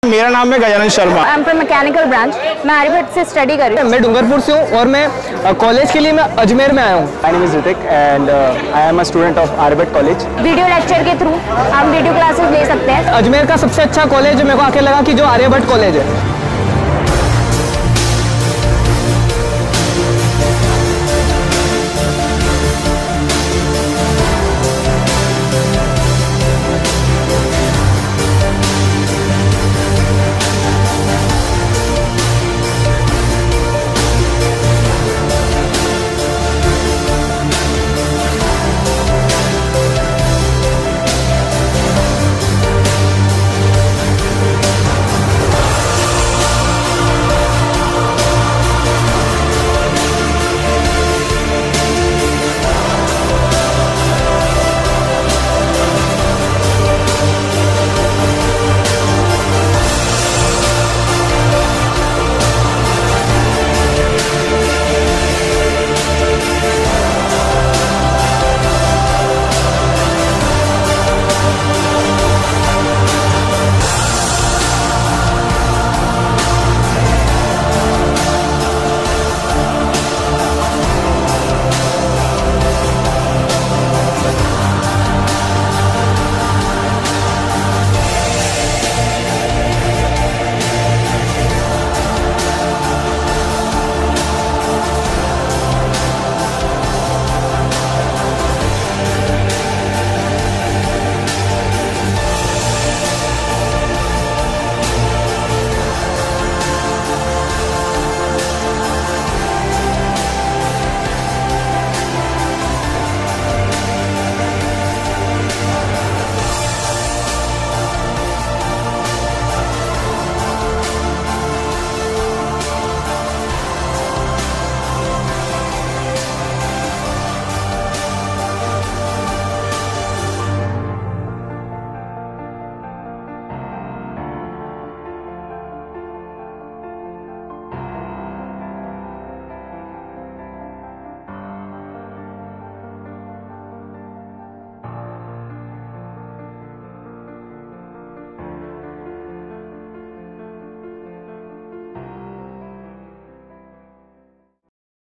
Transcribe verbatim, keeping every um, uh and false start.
मेरा नाम है Gajanan Sharma. I am from mechanical branch. मैं आर्यभट्ट से स्टडी कर रही हूँ। मैं डूंगरपुर से हूँ और मैं कॉलेज के लिए मैं अजमेर में आया हूँ। My name is Hrithik and I am a student of Aryabhatta college. Video lecture के थ्रू हम वीडियो क्लासेस ले सकते हैं। अजमेर का सबसे अच्छा कॉलेज मेरे को आके लगा कि जो आर्यभट्ट कॉलेज है।